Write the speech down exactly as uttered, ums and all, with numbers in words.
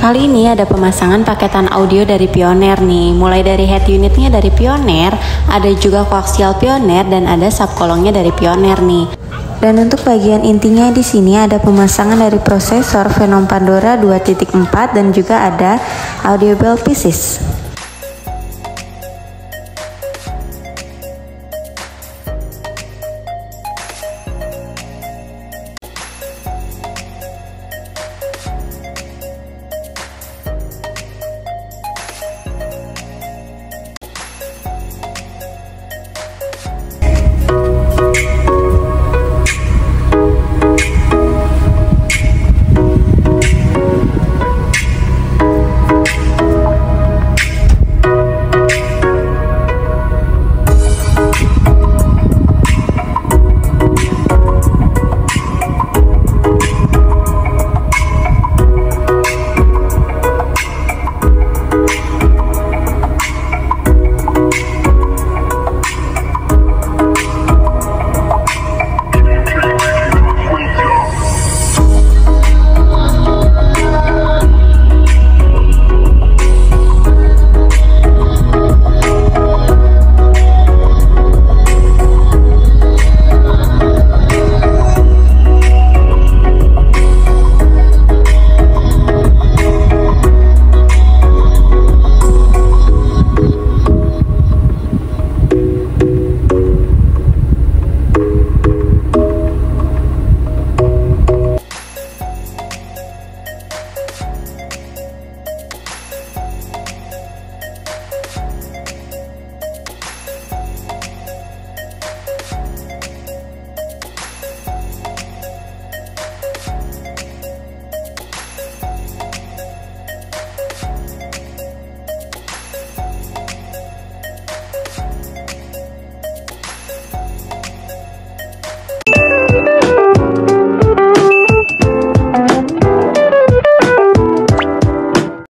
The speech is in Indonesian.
Kali ini ada pemasangan paketan audio dari Pioneer nih. Mulai dari head unitnya dari Pioneer, ada juga koaksial Pioneer dan ada subkolongnya dari Pioneer nih. Dan untuk bagian intinya di sini ada pemasangan dari prosesor Phenom Pandora dua titik empat dan juga ada audio bell pieces.